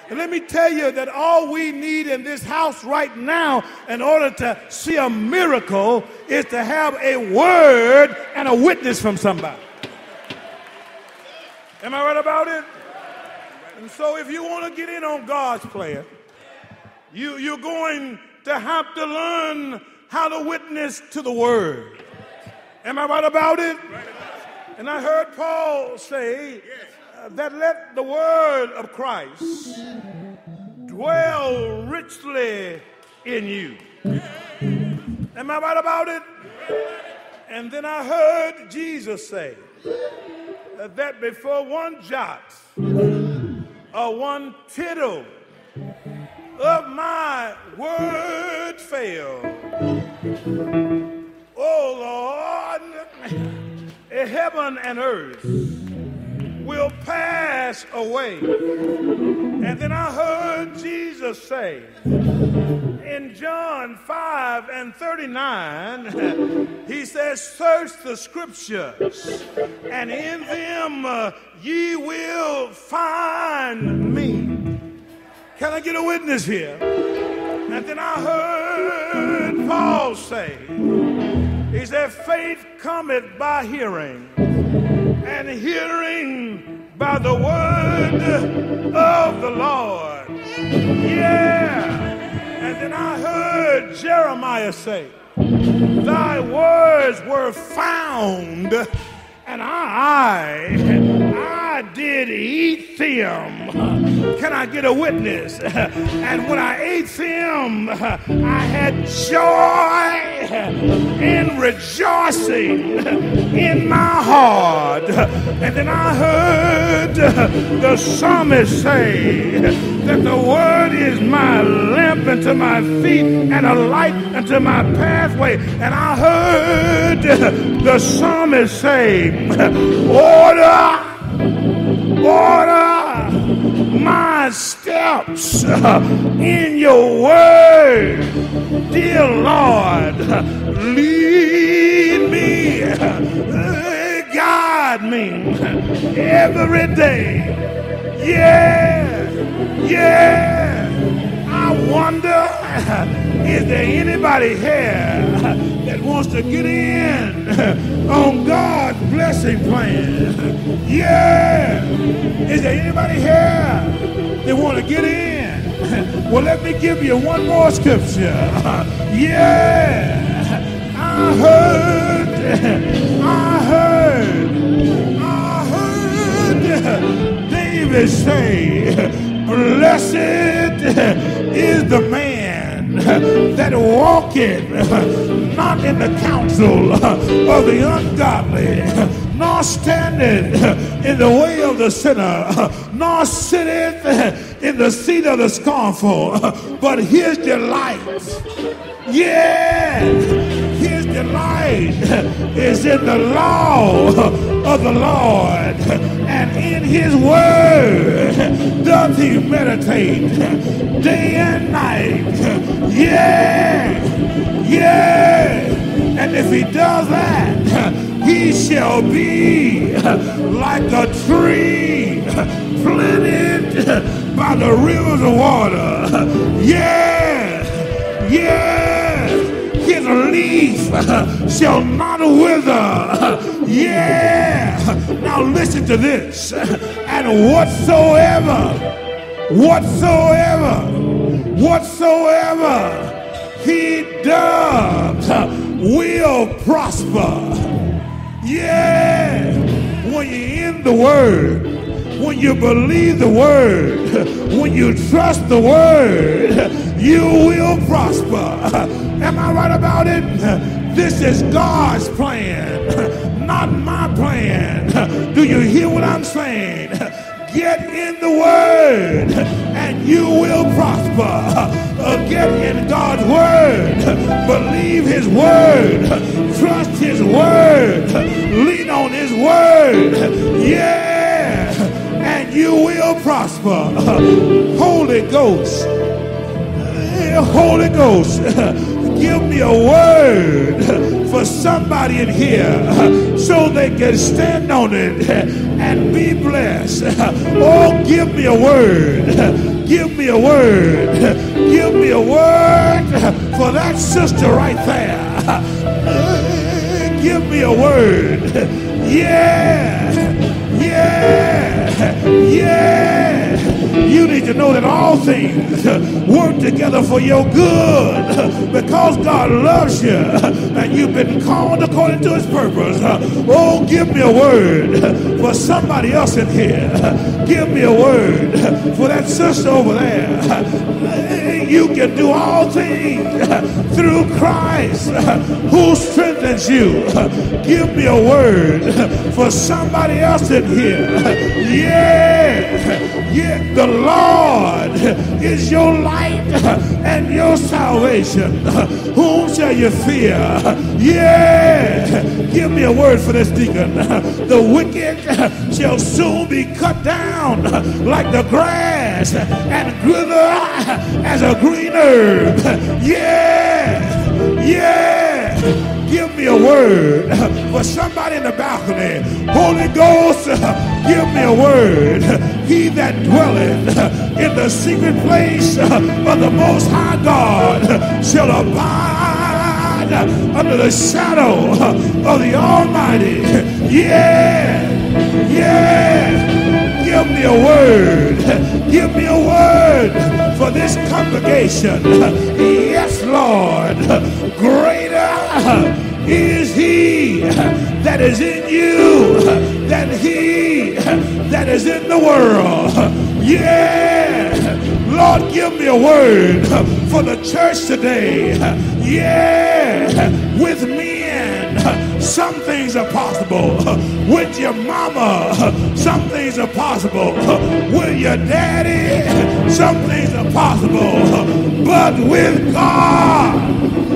And let me tell you that all we need in this house right now in order to see a miracle is to have a word and a witness from somebody. Am I right about it? And so if you want to get in on God's plan, you're going to have to learn how to witness to the word. Am I right about it? And I heard Paul say that let the word of Christ dwell richly in you. Am I right about it? And then I heard Jesus say that before one jot or one tittle of my word fail, oh Lord, heaven and earth will pass away. And then I heard Jesus say in John 5:39, he says, search the scriptures, and in them ye will find me. Can I get a witness here? And then I heard Paul say, he said, faith cometh by hearing, and hearing by the word of the Lord. Yeah. And then I heard Jeremiah say, thy words were found, and I did eat them. Can I get a witness? And when I ate them, I had joy and rejoicing in my heart. And then I heard the psalmist say that the word is my lamp unto my feet and a light unto my pathway. And I heard the psalmist say, order my steps in your word, dear Lord. Lead me, guide me every day. Yeah. I wonder, is there anybody here that wants to get in on God's blessing plan? Yeah. Is there anybody here that want to get in? Well, let me give you one more scripture. Yeah. I heard David say, blessed is the man that walketh not in the counsel of the ungodly, nor standeth in the way of the sinner, nor sitteth in the seat of the scornful, but his delight, his delight is in the law of the Lord, and in his word doth he meditate day and night. And if he does that, he shall be like a tree planted by the rivers of water. His leaf shall not wither. Now listen to this. And whatsoever he does will prosper. When you're in the word, when you believe the word, when you trust the word, you will prosper. Am I right about it? This is God's plan, not my plan. Do you hear what I'm saying? Get in the word and you will prosper. Get in God's word. Believe his word. Trust his word. Lean on his word. And you will prosper. Holy Ghost, give me a word for somebody in here so they can stand on it and be blessed. Oh, give me a word. Give me a word. Give me a word for that sister right there. Give me a word. Yeah. Yeah. Yeah. You need to know that all things work together for your good because God loves you and you've been called according to his purpose. Oh, give me a word for somebody else in here. Give me a word for that sister over there. You can do all things through Christ who strengthens you. Give me a word for somebody else in here. Yeah. The Lord is your light and your salvation. Whom shall you fear? Yeah. Give me a word for this deacon. The wicked shall soon be cut down like the grass and wither as a green herb. Yeah. Yeah. Give me a word for somebody in the balcony. Holy Ghost, give me a word. He that dwelleth in the secret place of the Most High God shall abide under the shadow of the Almighty. Yeah, yeah. Give me a word. Give me a word for this congregation. Yes, Lord. Greater is he that is in you than he that is in the world. Yeah. Lord, give me a word for the church today. Yeah. With men, some things are possible. With your mama, some things are possible. With your daddy, some things are possible. But with God,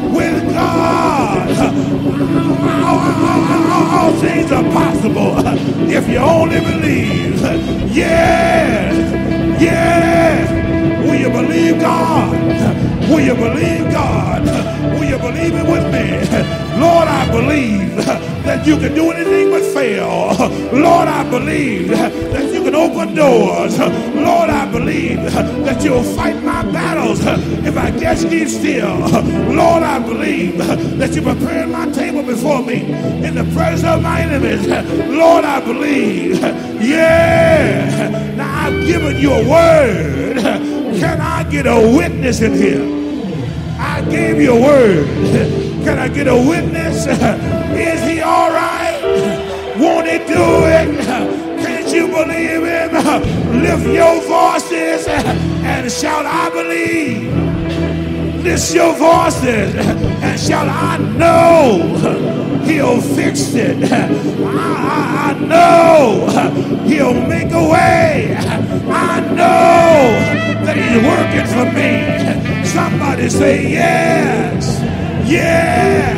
all things are possible if you only believe. Yeah, yeah. Will you believe God? Will you believe God? Will you believe it with me? Lord, I believe that you can do anything but fail. Lord, I believe that you can open doors. Lord, I believe that you'll fight my battles if I just keep still. Lord, I believe that you prepare my table before me in the presence of my enemies. Lord, I believe. Yeah. Now I've given you a word. Can I get a witness in here? I gave you a word. Can I get a witness? Is he all right? Won't he do it? Can't you believe him? Lift your voices and shout, I believe. Lift your voices and shout, I know he'll fix it. I know he'll make a way. I know that he's working for me. Somebody say yes. Yeah,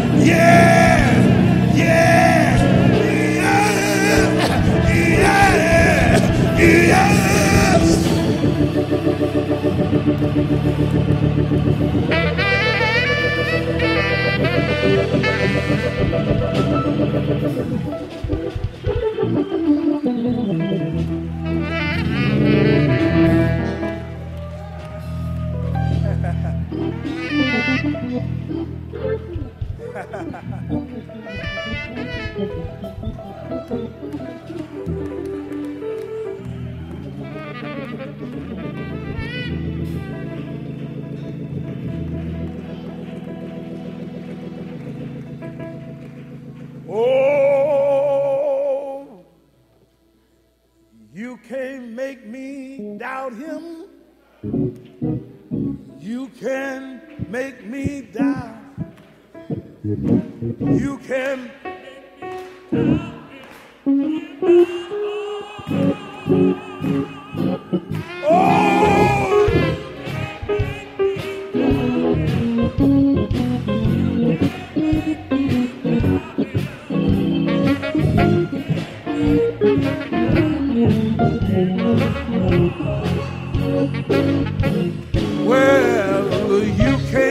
yeah, yeah, yeah, yeah, yes. Oh, you can't make me doubt him. You can make me doubt. You can. Oh! Well, you can't